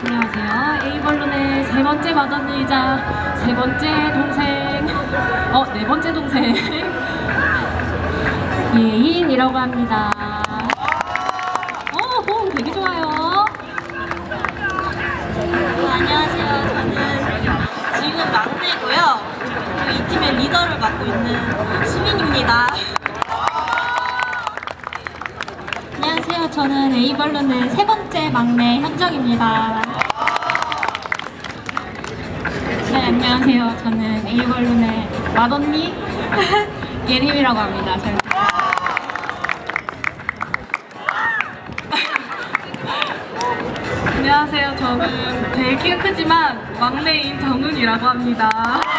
안녕하세요. A벌룬의 세 번째 맏언니이자 세 번째 동생, 네 번째 동생 예인이라고 합니다. 호응 되게 좋아요. 안녕하세요. 저는 지금 막내고요. 이 팀의 리더를 맡고 있는 수민입니다. 안녕하세요. 저는 A벌룬의 세 번째 막내 현정입니다. 네, 안녕하세요. 저는 A벌룬의 맏언니 예림이라고 합니다. 안녕하세요. 저는 제일 키가 크지만 막내인 정은이라고 합니다.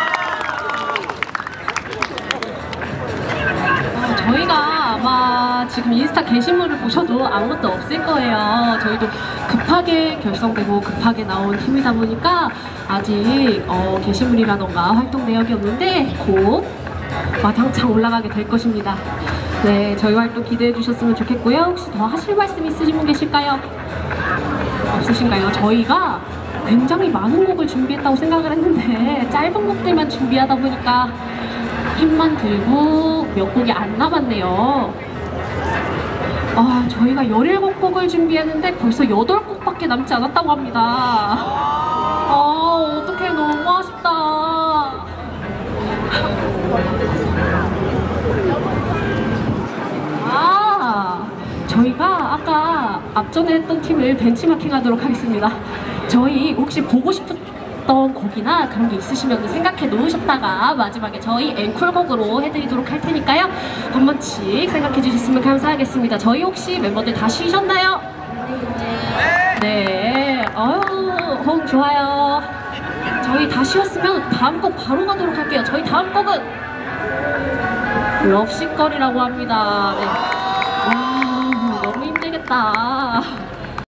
저희가 아마 지금 인스타 게시물을 보셔도 아무것도 없을 거예요. 저희도 급하게 결성되고 급하게 나온 팀이다 보니까 아직 게시물이라던가 활동 내역이 없는데 곧 와장창 올라가게 될 것입니다. 네, 저희 활동 기대해 주셨으면 좋겠고요. 혹시 더 하실 말씀 있으신 분 계실까요? 없으신가요? 저희가 굉장히 많은 곡을 준비했다고 생각을 했는데 짧은 곡들만 준비하다 보니까 힘만 들고 몇 곡이 안 남았네요. 저희가 17곡을 준비했는데 벌써 8곡밖에 남지 않았다고 합니다. 어떡해, 너무 아쉽다. 저희가 아까 앞전에 했던 팀을 벤치마킹 하도록 하겠습니다. 저희 혹시 보고 싶었던 곡이나 그런 게 있으시면 생각해 놓으셨다가 마지막에 저희 앵콜곡으로 해드리도록 할 테니까요. 한 번씩 생각해 주셨으면 감사하겠습니다. 저희 혹시 멤버들 다 쉬셨나요? 네. 호응 좋아요. 저희 다 쉬었으면 다음 곡 바로 가도록 할게요. 저희 다음 곡은 럽시걸이라고 합니다. 네. 와, 너무 힘들겠다.